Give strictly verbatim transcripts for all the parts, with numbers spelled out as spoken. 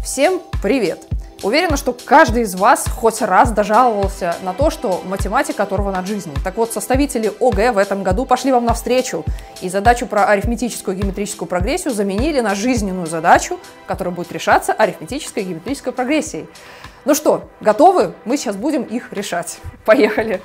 Всем привет! Уверена, что каждый из вас хоть раз дожаловался на то, что математика оторвана от жизни. Так вот, составители ОГЭ в этом году пошли вам навстречу и задачу про арифметическую и геометрическую прогрессию заменили на жизненную задачу, которая будет решаться арифметической и геометрической прогрессией. Ну что, готовы? Мы сейчас будем их решать. Поехали!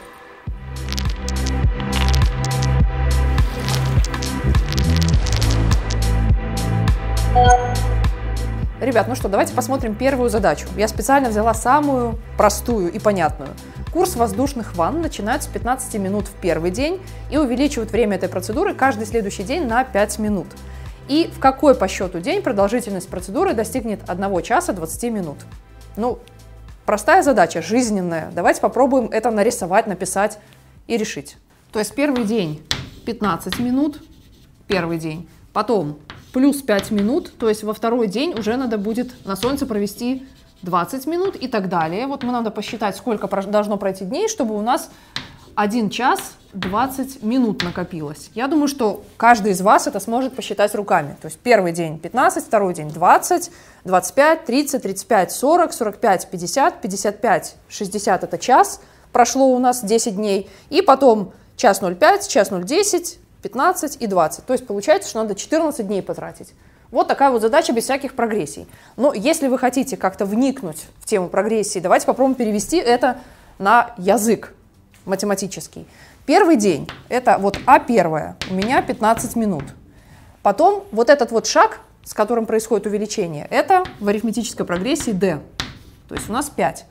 Ребят, ну что, давайте посмотрим первую задачу. Я специально взяла самую простую и понятную. Курс воздушных ванн начинают с пятнадцати минут в первый день и увеличивают время этой процедуры каждый следующий день на пять минут. И в какой по счету день продолжительность процедуры достигнет одного часа двадцати минут? Ну, простая задача, жизненная. Давайте попробуем это нарисовать, написать и решить. То есть первый день пятнадцать минут, первый день, потом плюс пять минут, то есть во второй день уже надо будет на солнце провести двадцать минут и так далее. Вот мы надо посчитать, сколько должно пройти дней, чтобы у нас один час двадцать минут накопилось. Я думаю, что каждый из вас это сможет посчитать руками. То есть первый день пятнадцать, второй день двадцать, двадцать пять, тридцать, тридцать пять, сорок, сорок пять, пятьдесят, пятьдесят пять, шестьдесят это час, прошло у нас десять дней, и потом час ноль пять, час ноль десять, пятнадцать и двадцать. То есть получается, что надо четырнадцать дней потратить. Вот такая вот задача без всяких прогрессий. Но если вы хотите как-то вникнуть в тему прогрессии, давайте попробуем перевести это на язык математический. Первый день, это вот А первое, у меня пятнадцать минут. Потом вот этот вот шаг, с которым происходит увеличение, это в арифметической прогрессии d. То есть у нас пять.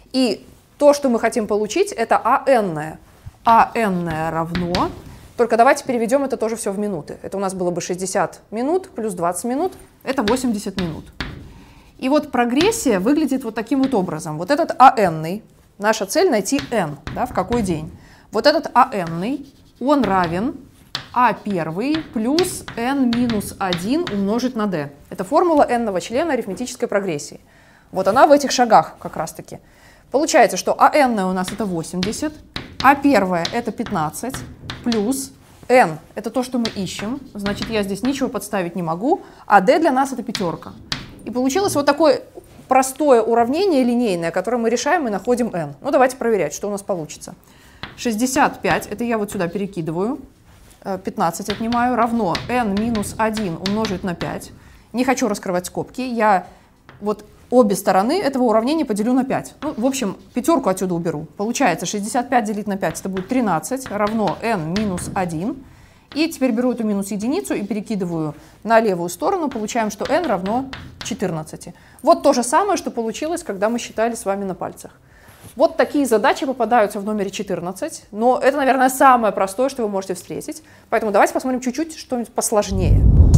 И то, что мы хотим получить, это АН. АН равно... Только давайте переведем это тоже все в минуты. Это у нас было бы шестьдесят минут плюс двадцать минут, это восемьдесят минут. И вот прогрессия выглядит вот таким вот образом. Вот этот АН, наша цель найти n, да, в какой день. Вот этот АН, он равен А первый плюс n минус один умножить на d. Это формула n-ного члена арифметической прогрессии. Вот она в этих шагах как раз таки. Получается, что АН у нас это восемьдесят, А первое это пятнадцать, плюс n – это то, что мы ищем, значит, я здесь ничего подставить не могу, а d для нас – это пятерка. И получилось вот такое простое уравнение линейное, которое мы решаем и находим n. Ну, давайте проверять, что у нас получится. шестьдесят пять – это я вот сюда перекидываю, пятнадцать отнимаю, равно n минус один умножить на пять. Не хочу раскрывать скобки, я вот обе стороны этого уравнения поделю на пять. Ну, в общем, пятерку отсюда уберу. Получается, шестьдесят пять делить на пять, это будет тринадцать, равно n минус один. И теперь беру эту минус единицу и перекидываю на левую сторону. Получаем, что n равно четырнадцати. Вот то же самое, что получилось, когда мы считали с вами на пальцах. Вот такие задачи попадаются в номере четырнадцать. Но это, наверное, самое простое, что вы можете встретить. Поэтому давайте посмотрим чуть-чуть что-нибудь посложнее.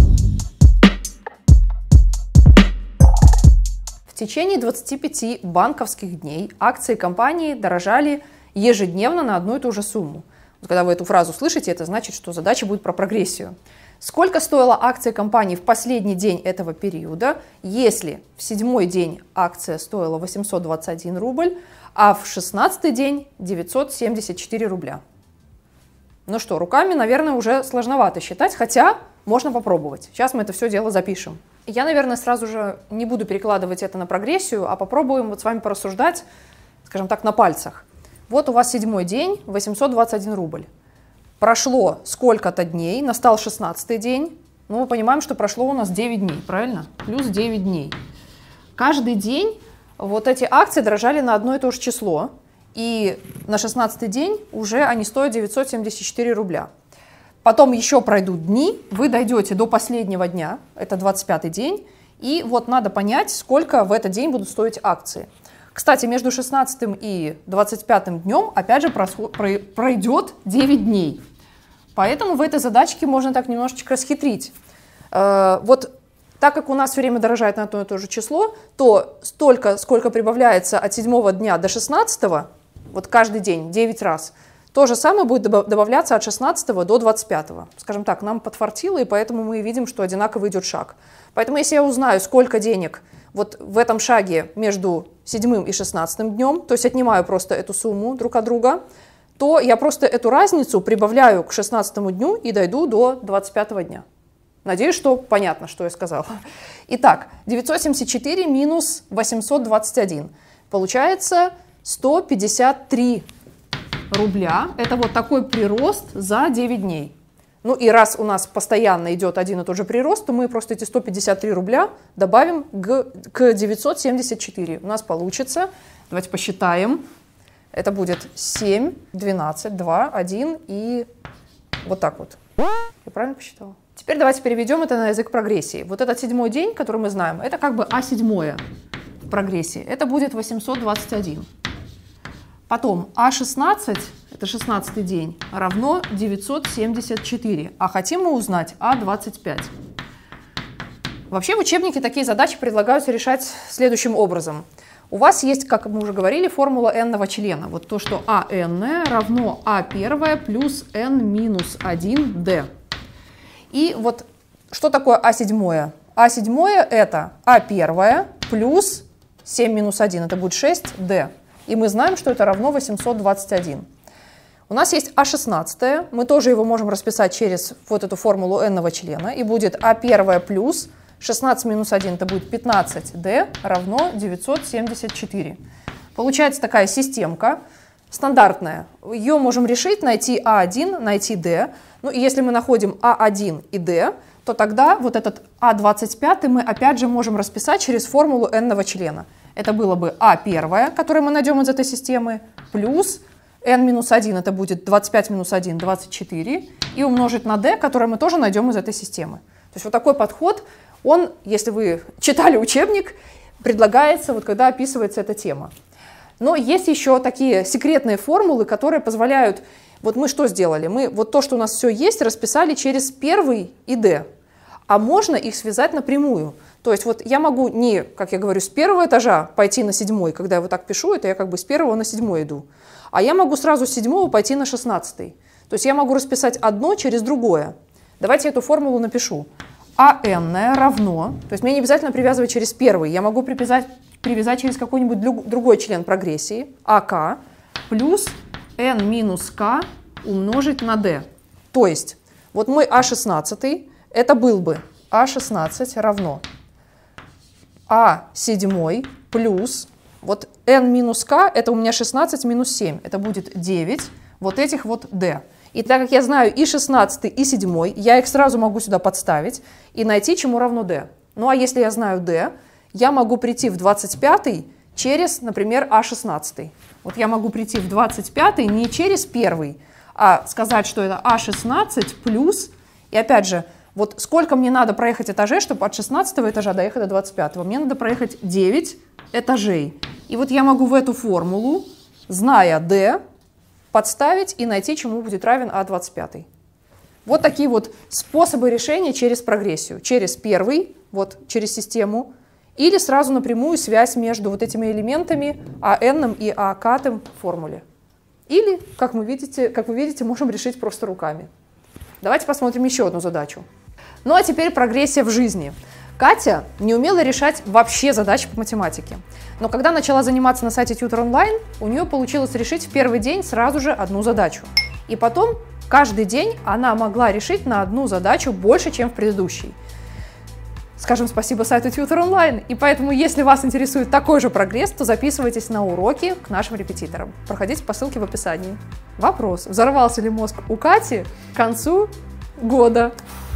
В течение двадцати пяти банковских дней акции компании дорожали ежедневно на одну и ту же сумму. Вот когда вы эту фразу слышите, это значит, что задача будет про прогрессию. Сколько стоила акция компании в последний день этого периода, если в седьмой день акция стоила восемьсот двадцать один рубль, а в шестнадцатый день девятьсот семьдесят четыре рубля? Ну что, руками, наверное, уже сложновато считать, хотя можно попробовать. Сейчас мы это все дело запишем. Я, наверное, сразу же не буду перекладывать это на прогрессию, а попробуем вот с вами порассуждать, скажем так, на пальцах. Вот у вас седьмой день, восемьсот двадцать один рубль. Прошло сколько-то дней, настал шестнадцатый день. Ну, мы понимаем, что прошло у нас девять дней, правильно? Плюс девять дней. Каждый день вот эти акции дорожали на одно и то же число. И на шестнадцатый день уже они стоят девятьсот семьдесят четыре рубля. Потом еще пройдут дни, вы дойдете до последнего дня, это двадцать пятый день, и вот надо понять, сколько в этот день будут стоить акции. Кстати, между шестнадцатым и двадцать пятым днем, опять же, пройдет девять дней. Поэтому в этой задачке можно так немножечко расхитрить. Вот так как у нас все время дорожает на одно и то же число, то столько, сколько прибавляется от седьмого дня до шестнадцатого, вот каждый день, девять раз, то же самое будет добавляться от шестнадцатого до двадцать пятого. Скажем так, нам подфартило, и поэтому мы видим, что одинаково идет шаг. Поэтому если я узнаю, сколько денег вот в этом шаге между седьмым и шестнадцатым днем, то есть отнимаю просто эту сумму друг от друга, то я просто эту разницу прибавляю к шестнадцатому дню и дойду до двадцать пятого дня. Надеюсь, что понятно, что я сказала. Итак, девятьсот семьдесят четыре минус восемьсот двадцать один. Получается сто пятьдесят три рубля. Это вот такой прирост за девять дней. Ну и раз у нас постоянно идет один и тот же прирост, то мы просто эти сто пятьдесят три рубля добавим к, к девятьсот семьдесят четыре. У нас получится, давайте посчитаем, это будет семь, двенадцать, два, один и вот так вот. Я правильно посчитала? Теперь давайте переведем это на язык прогрессии. Вот этот седьмой день, который мы знаем, это как бы а седьмое в прогрессии. Это будет восемьсот двадцать один. Потом а шестнадцать, это шестнадцатый день, равно девятьсот семьдесят четыре. А хотим мы узнать а двадцать пять. Вообще в учебнике такие задачи предлагаются решать следующим образом. У вас есть, как мы уже говорили, формула n-ного члена. Вот то, что ан равно а первое плюс n минус один d. И вот что такое а седьмое? а седьмое это а первое плюс семь минус один, это будет шесть d. И мы знаем, что это равно восемьсот двадцать один. У нас есть а шестнадцать, мы тоже его можем расписать через вот эту формулу n-ного члена, и будет а первое плюс шестнадцать минус один, это будет пятнадцать d, равно девятьсот семьдесят четыре. Получается такая системка стандартная. Ее можем решить, найти а один, найти d. Ну и если мы находим а один и d, то тогда вот этот а двадцать пять мы опять же можем расписать через формулу n-ного члена. Это было бы а первое, которое мы найдем из этой системы, плюс n минус один, это будет двадцать пять минус один, двадцать четыре, и умножить на d, которое мы тоже найдем из этой системы. То есть вот такой подход, он, если вы читали учебник, предлагается, вот когда описывается эта тема. Но есть еще такие секретные формулы, которые позволяют... Вот мы что сделали? Мы вот то, что у нас все есть, расписали через первый и d. А можно их связать напрямую. То есть вот я могу не, как я говорю, с первого этажа пойти на седьмой, когда я вот так пишу, это я как бы с первого на седьмой иду. А я могу сразу с седьмого пойти на шестнадцатый. То есть я могу расписать одно через другое. Давайте эту формулу напишу. ан равно, то есть мне не обязательно привязывать через первый, я могу привязать, привязать через какой-нибудь другой член прогрессии, ак, плюс n минус k умножить на d. То есть вот мой а шестнадцать, это был бы а шестнадцать равно а семь плюс, вот n минус k, это у меня шестнадцать минус семь, это будет девять, вот этих вот d. И так как я знаю и шестнадцать, и семь, я их сразу могу сюда подставить и найти, чему равно d. Ну а если я знаю d, я могу прийти в двадцать пятый через, например, а шестнадцать. Вот я могу прийти в двадцать пятый не через первый, а сказать, что это а шестнадцать плюс, и опять же, вот сколько мне надо проехать этажей, чтобы от шестнадцатого этажа доехать до двадцать пятого? Мне надо проехать девять этажей. И вот я могу в эту формулу, зная d, подставить и найти, чему будет равен а двадцать пять. Вот такие вот способы решения через прогрессию. Через первый, вот через систему, или сразу напрямую связь между вот этими элементами ан и ак в формуле. Или, как вы видите, как вы видите, можем решить просто руками. Давайте посмотрим еще одну задачу. Ну а теперь прогрессия в жизни. Катя не умела решать вообще задачи по математике. Но когда начала заниматься на сайте Tutor Online, у нее получилось решить в первый день сразу же одну задачу. И потом каждый день она могла решить на одну задачу больше, чем в предыдущий. Скажем спасибо сайту Tutor Online. И поэтому, если вас интересует такой же прогресс, то записывайтесь на уроки к нашим репетиторам. Проходите по ссылке в описании. Вопрос. Взорвался ли мозг у Кати к концу года?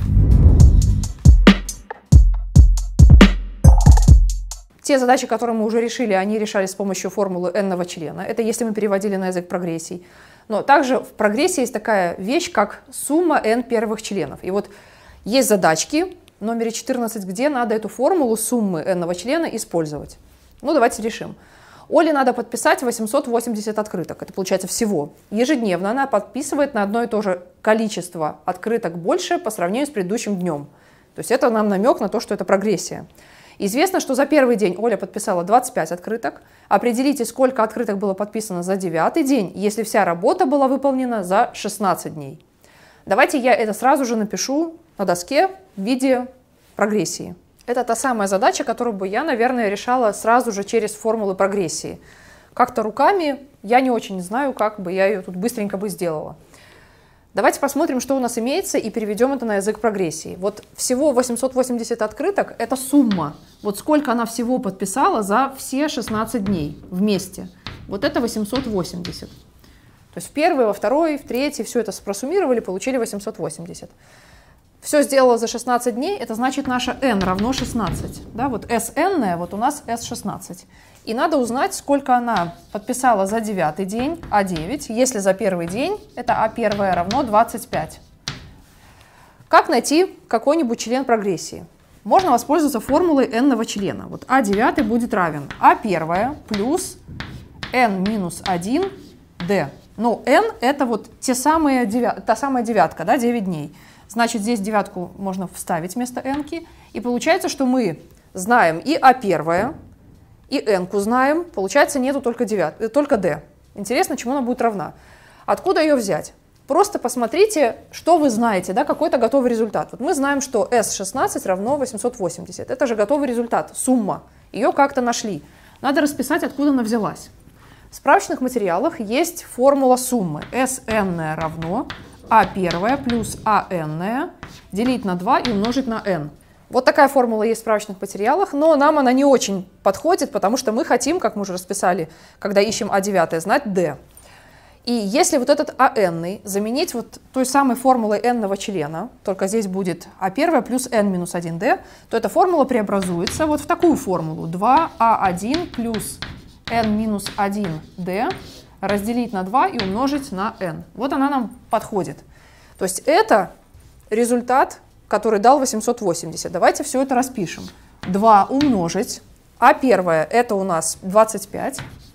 Те задачи, которые мы уже решили, они решались с помощью формулы n-ного члена. Это если мы переводили на язык прогрессий. Но также в прогрессии есть такая вещь, как сумма n первых членов. И вот есть задачки в номере четырнадцать, где надо эту формулу суммы n-ного члена использовать. Ну, давайте решим. Оле надо подписать восемьсот восемьдесят открыток. Это получается всего. Ежедневно она подписывает на одно и то же количество открыток больше по сравнению с предыдущим днем. То есть это нам намек на то, что это прогрессия. Известно, что за первый день Оля подписала двадцать пять открыток. Определите, сколько открыток было подписано за девятый день, если вся работа была выполнена за шестнадцать дней. Давайте я это сразу же напишу на доске в виде прогрессии. Это та самая задача, которую бы я, наверное, решала сразу же через формулы прогрессии. Как-то руками я не очень знаю, как бы я ее тут быстренько бы сделала. Давайте посмотрим, что у нас имеется, и переведем это на язык прогрессии. Вот всего восемьсот восемьдесят открыток – это сумма. Вот сколько она всего подписала за все шестнадцать дней вместе. Вот это восемьсот восемьдесят. То есть в первый, во второй, в третий, все это просуммировали, получили восемьсот восемьдесят. Все сделала за шестнадцать дней, это значит наша n равно шестнадцать. Да, вот Sn, вот у нас эс шестнадцать. И надо узнать, сколько она подписала за девятый день, а девять. Если за первый день, это а один равно двадцать пять. Как найти какой-нибудь член прогрессии? Можно воспользоваться формулой n-ного члена. Вот а девять будет равен а один плюс n минус один d. Ну, n это вот те самые девя... та самая девятка, да, девять дней. Значит, здесь девятку можно вставить вместо n-ки. И получается, что мы знаем и а один, и n-ку знаем. Получается, нету только, девять... только d. Интересно, чему она будет равна. Откуда ее взять? Просто посмотрите, что вы знаете, да, какой-то готовый результат. Вот мы знаем, что эс шестнадцать равно восемьсот восемьдесят. Это же готовый результат, сумма. Ее как-то нашли. Надо расписать, откуда она взялась. В справочных материалах есть формула суммы. Sn равно а один плюс ан делить на два и умножить на n. Вот такая формула есть в справочных материалах, но нам она не очень подходит, потому что мы хотим, как мы уже расписали, когда ищем а девять, знать d. И если вот этот ан заменить вот той самой формулой n-ного члена, только здесь будет а один плюс n минус один d, то эта формула преобразуется вот в такую формулу. два а один плюс n минус один d разделить на два и умножить на n. Вот она нам подходит. То есть это результат, который дал восемьсот восемьдесят. Давайте все это распишем. два умножить. а один это у нас двадцать пять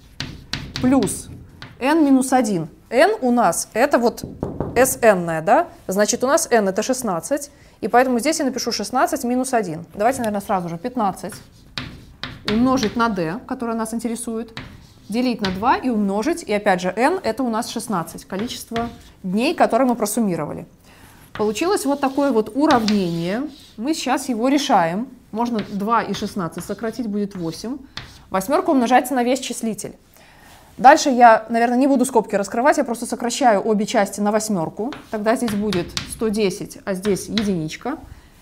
плюс n минус один. n у нас это вот Sn, да? Значит, у нас n это шестнадцать. И поэтому здесь я напишу шестнадцать минус один. Давайте, наверное, сразу же пятнадцать умножить на d, которая нас интересует, делить на два и умножить. И опять же, n это у нас шестнадцать, количество дней, которые мы просуммировали. Получилось вот такое вот уравнение. Мы сейчас его решаем. Можно два и шестнадцать сократить, будет восемь. Восьмерка умножается на весь числитель. Дальше я, наверное, не буду скобки раскрывать, я просто сокращаю обе части на восьмерку. Тогда здесь будет сто десять, а здесь единичка.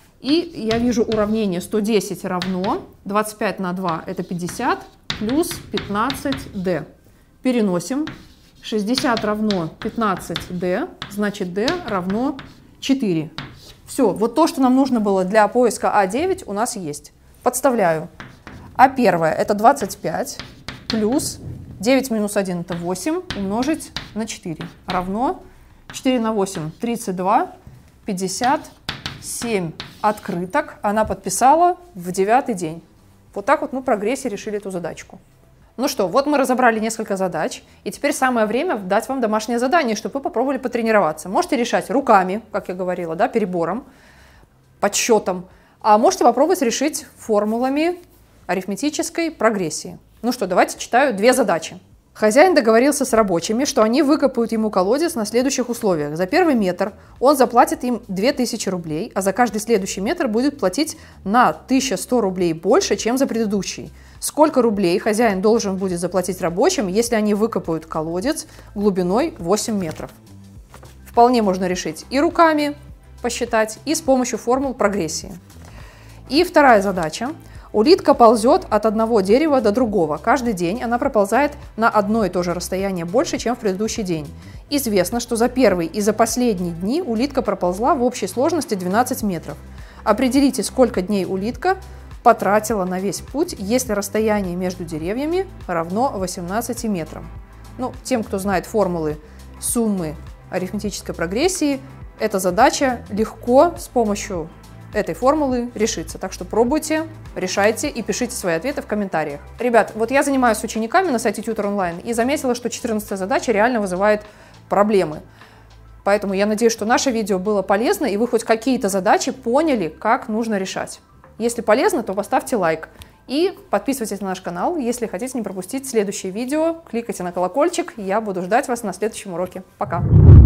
И я вижу уравнение сто десять равно двадцать пять на два это пятьдесят плюс пятнадцать d. Переносим. шестьдесят равно пятнадцать d, значит d равно четыре. Все, вот то, что нам нужно было для поиска а девять, у нас есть. Подставляю. а один это двадцать пять плюс девять минус один это восемь умножить на четыре. Равно четыре на восемь тридцать два, пятьдесят семь открыток она подписала в девятый день. Вот так вот мы в прогрессии решили эту задачку. Ну что, вот мы разобрали несколько задач, и теперь самое время дать вам домашнее задание, чтобы вы попробовали потренироваться. Можете решать руками, как я говорила, да, перебором, подсчетом, а можете попробовать решить формулами арифметической прогрессии. Ну что, давайте читаю две задачи. Хозяин договорился с рабочими, что они выкопают ему колодец на следующих условиях. За первый метр он заплатит им две тысячи рублей, а за каждый следующий метр будет платить на тысячу сто рублей больше, чем за предыдущий. Сколько рублей хозяин должен будет заплатить рабочим, если они выкопают колодец глубиной восемь метров? Вполне можно решить и руками посчитать, и с помощью формул прогрессии. И вторая задача. Улитка ползет от одного дерева до другого. Каждый день она проползает на одно и то же расстояние больше, чем в предыдущий день. Известно, что за первый и за последние дни улитка проползла в общей сложности двенадцать метров. Определите, сколько дней улитка потратила на весь путь, если расстояние между деревьями равно восемнадцати метрам. Ну, тем, кто знает формулы суммы арифметической прогрессии, эта задача легко с помощью этой формулы решится. Так что пробуйте, решайте и пишите свои ответы в комментариях. Ребят, вот я занимаюсь с учениками на сайте Tutor Online и заметила, что четырнадцатая задача реально вызывает проблемы. Поэтому я надеюсь, что наше видео было полезно и вы хоть какие-то задачи поняли, как нужно решать. Если полезно, то поставьте лайк и подписывайтесь на наш канал, если хотите не пропустить следующее видео. Кликайте на колокольчик, я буду ждать вас на следующем уроке. Пока!